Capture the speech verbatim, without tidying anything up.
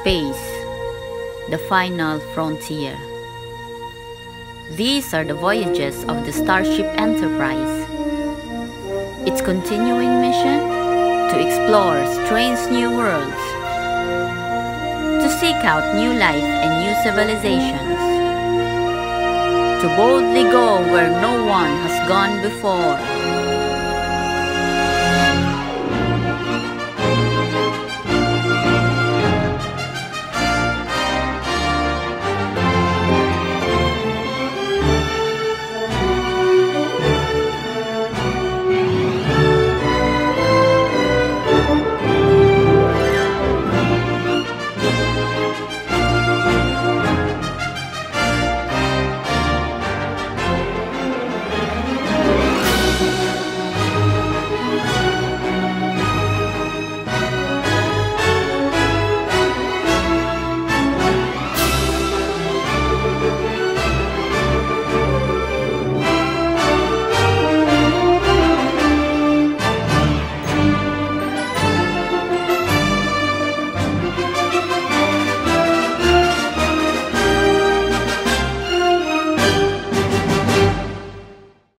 space, the final frontier. These are the voyages of the Starship Enterprise. Its continuing mission? To explore strange new worlds, to seek out new life and new civilizations, to boldly go where no one has gone before.